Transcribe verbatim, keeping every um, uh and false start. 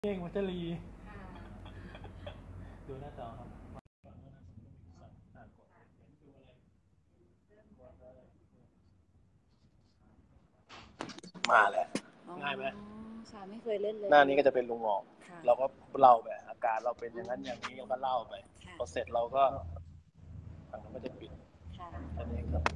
เก่งวัชรีดูหน้าจอครับมาแหละง่ายไหมค่ะไม่เคยเล่นเลยหน้านี้ก็จะเป็นลุงหงอกเราก็เล่าไปอาการเราเป็นอย่างนั้นอย่างนี้เราก็เล่าไปพอเสร็จเราก็ทางนั้นก็จะปิดแค่นี้ครับ